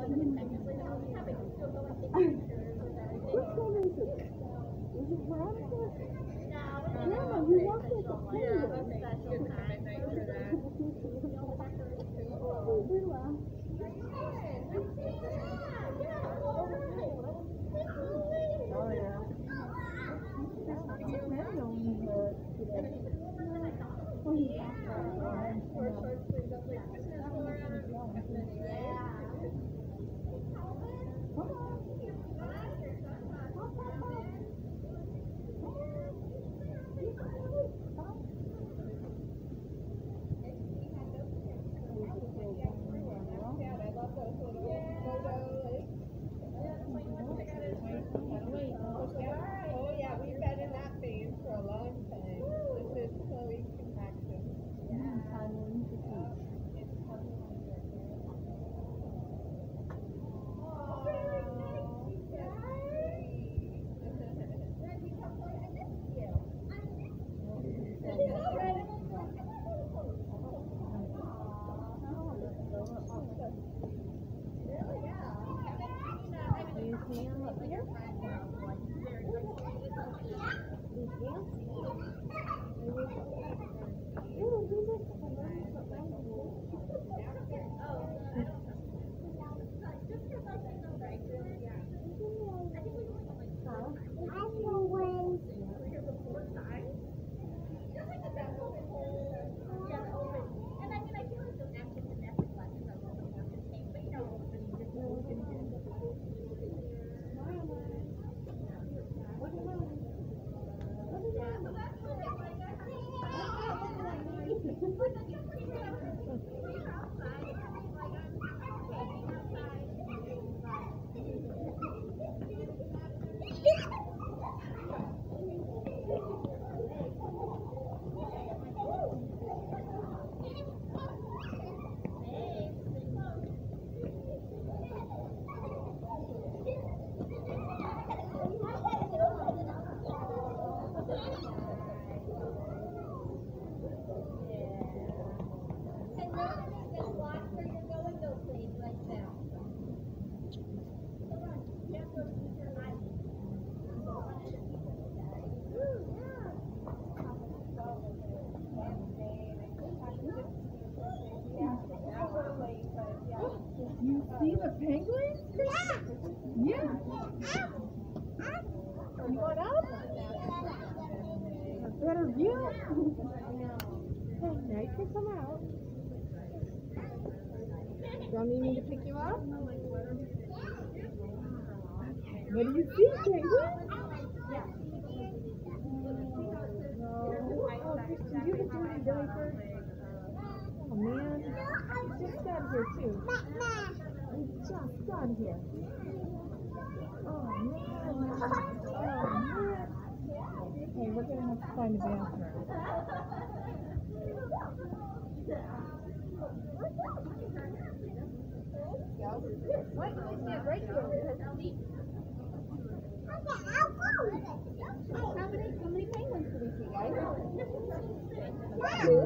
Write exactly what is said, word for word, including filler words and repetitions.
Which one is it? Is it Veronica? Grandma, you walked like a penguin. Oh, Bella. Oh, yeah. Oh, yeah. You see the penguin? Yeah. You want up? A better view? Okay, now you can come out. Do you need me to pick you up? Okay. What do you see, penguin? Yeah. Oh, Kristen, you can do it diaper. Oh, man. You just got here, too. You just got here. Oh, man. Oh, man. Okay, we're going to have to find a bathroom. What? You stand right here. How many, how many penguins do we see, guys?